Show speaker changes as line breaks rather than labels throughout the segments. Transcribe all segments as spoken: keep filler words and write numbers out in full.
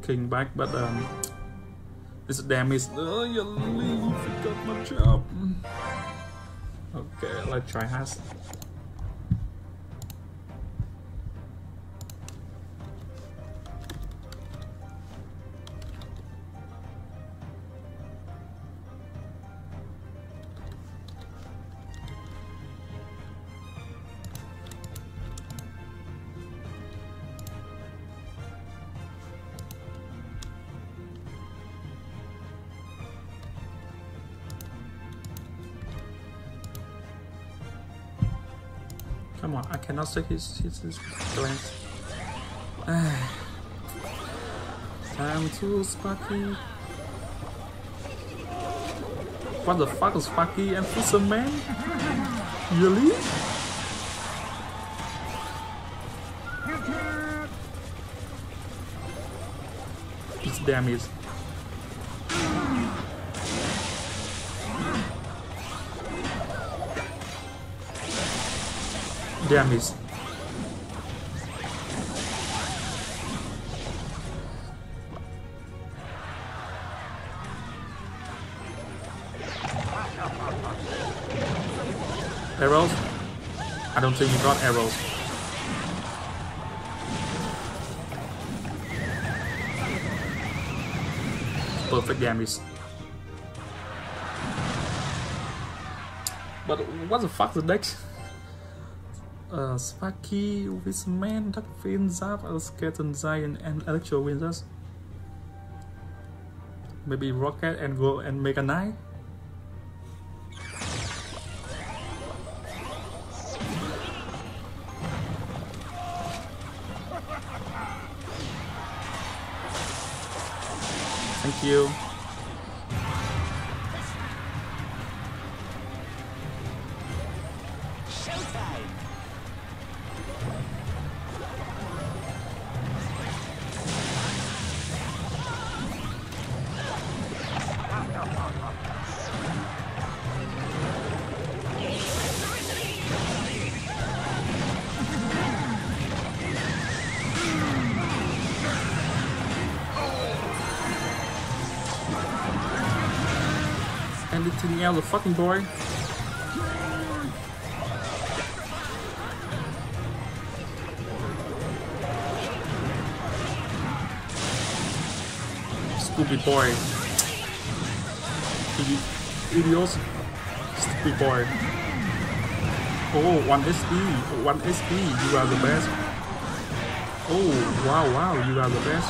king back, but um, this damage. Oh, you leave! I got my job. Okay, let's try has. Come on, I cannot take his his, his glance. Time to Sparky. What the fuck is Sparky and Fisherman? Really? It's damage. Damage. Arrows? I don't think you got arrows. Perfect damage. But what the fuck the next? Uh, Sparky, Wizman, Duck Fin, Zap, Skeleton Giant, and Electro Wizards. Maybe Rocket and Go and Mega Knight. Thank you. And it's the other fucking boy. Stupid boy. Idiots. Stupid boy. Oh, one S P. one S P. You are the best. Oh, wow, wow. You are the best.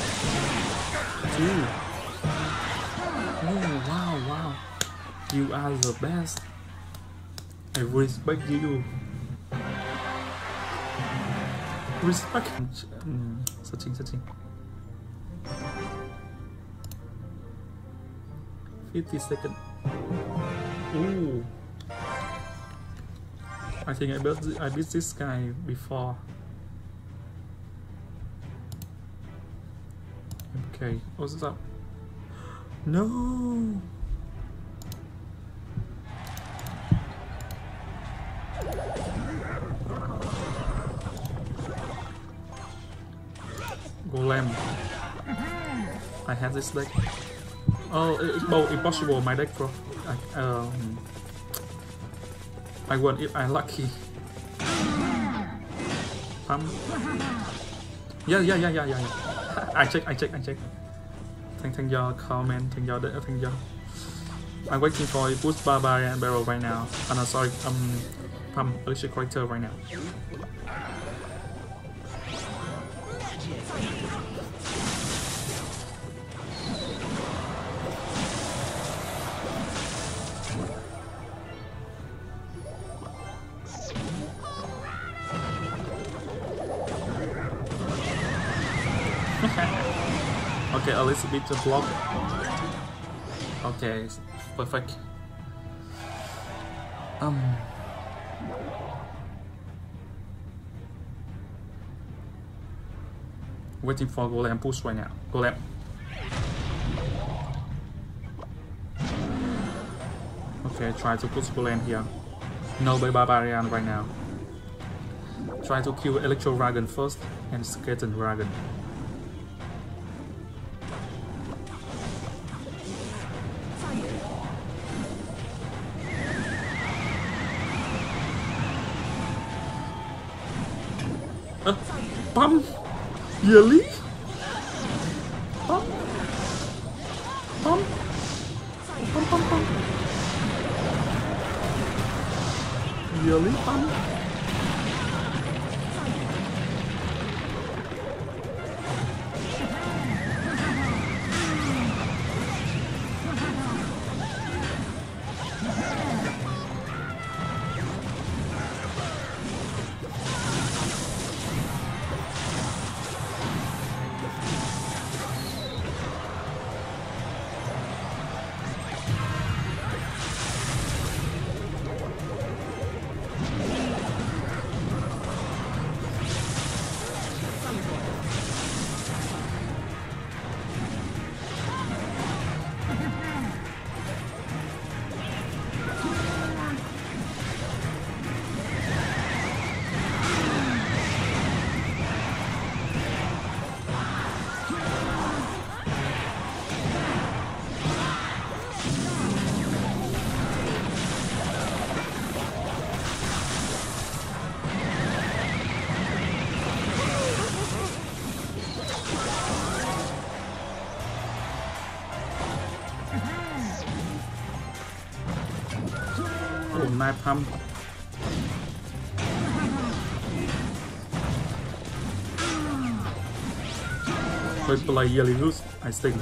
Two. Oh, wow, wow. You are the best. I respect you. Respect. Mm, searching, searching. fifty seconds. Ooh. I think I beat I beat this guy before. Okay, what's this up? No. Golem. I have this deck. Oh, it's both impossible. My deck, bro. I, um, I won if I'm lucky. Pump. Yeah, yeah, yeah, yeah, yeah, yeah. I check, I check, I check. Thank, thank y'all comment, thank y'all, thank y'all. I'm waiting for a boost barbarian barrel right now. And I'm sorry, um, pump electric character right now. Okay, a little bit to block. Okay, perfect. Um. Waiting for Golem push right now. Golem. Okay, try to push Golem here. No Barbarian right now. Try to kill Electro Dragon first and Skeleton Dragon. Pump. Really? Pump. Pump. Pump, pump, pump. Really? Pump. Oh, knife pump. We play really loose, I think.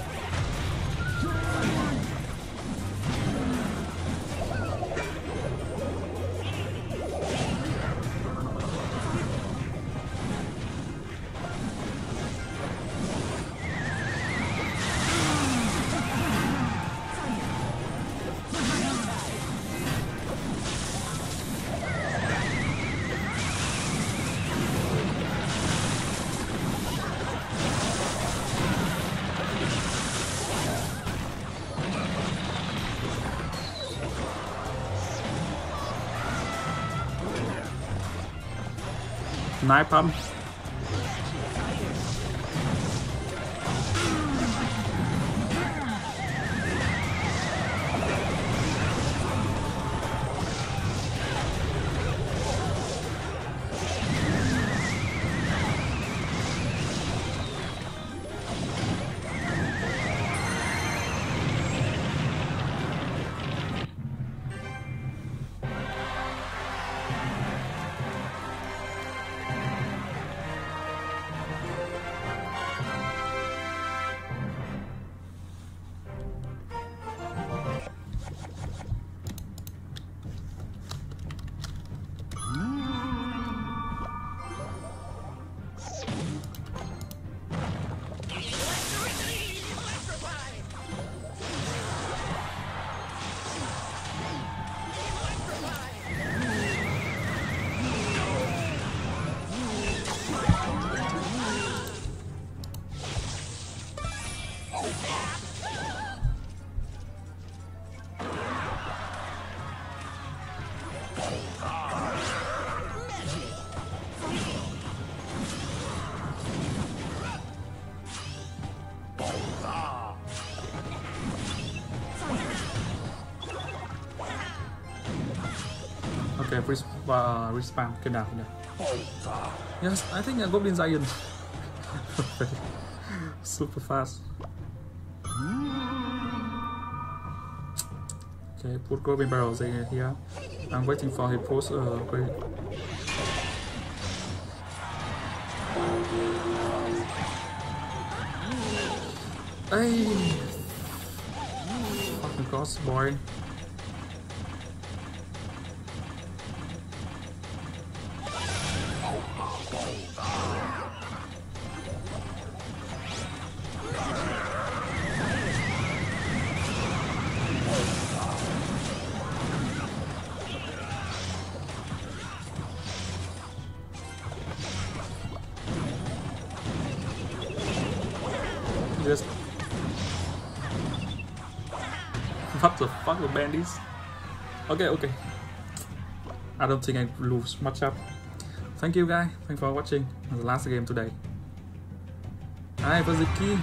Knife pump. Okay, resp uh, respawn cái nào nhỉ? Yes, I think a Goblin Giant. Super fast. Okay, put Goblin Barrels in here. I'm waiting for his post. Uh, great. Hey, fucking ghost boy. Just what the fuck with bandits? Okay, okay. I don't think I lose much up. Thank you guys. Thanks for watching the last game today. Hi, Baziki.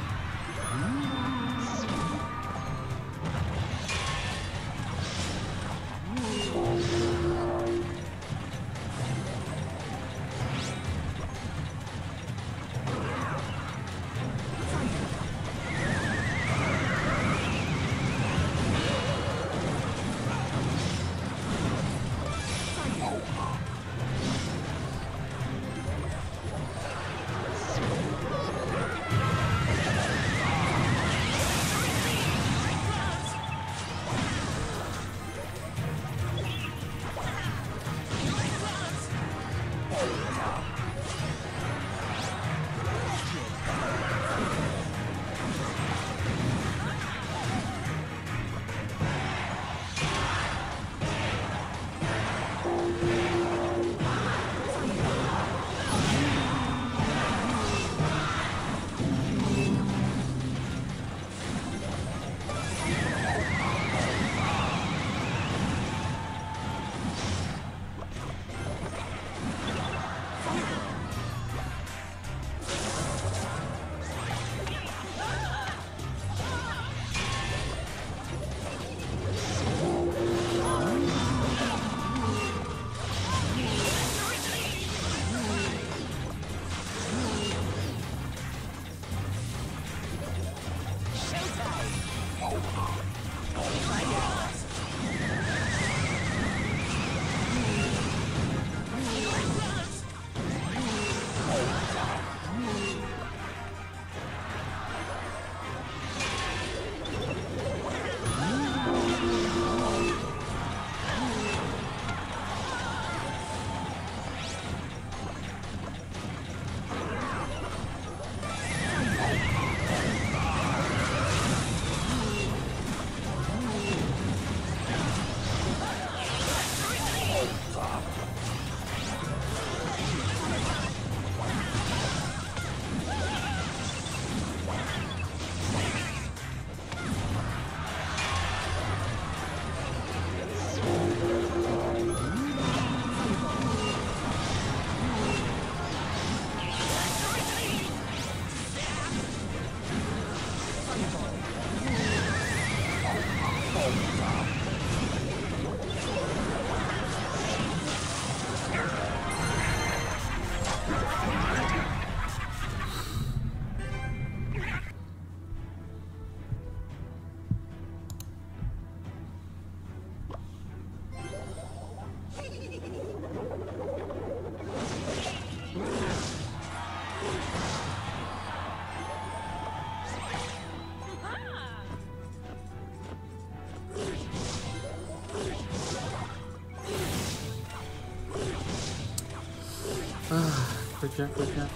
quick here, quick here.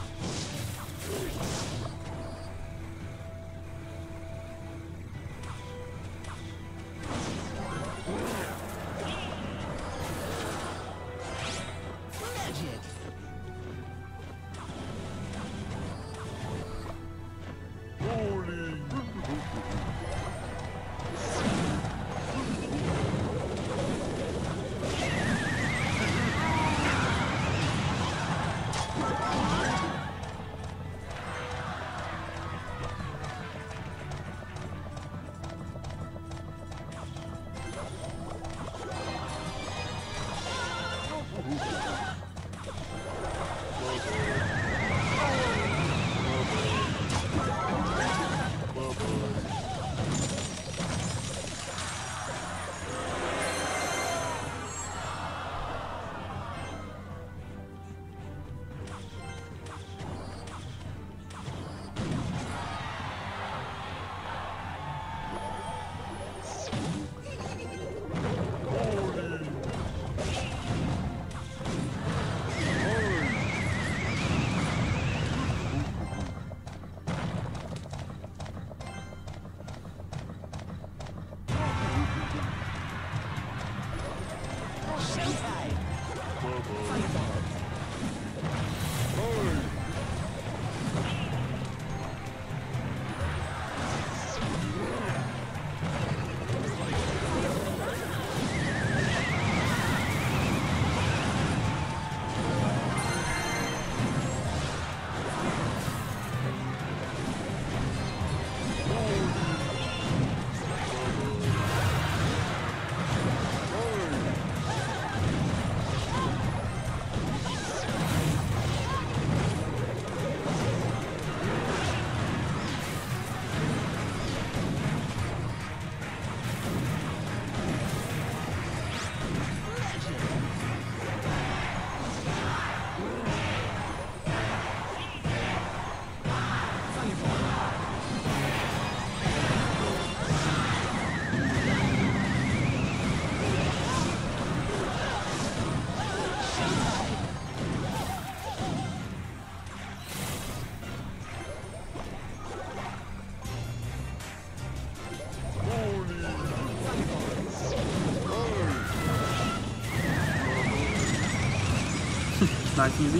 Nice, easy.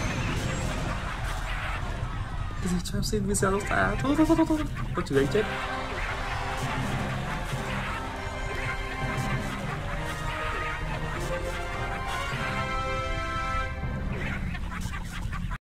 Cái gì cho em xin video ta. Thôi thôi thôi thôi. Tôi chửi anh chết.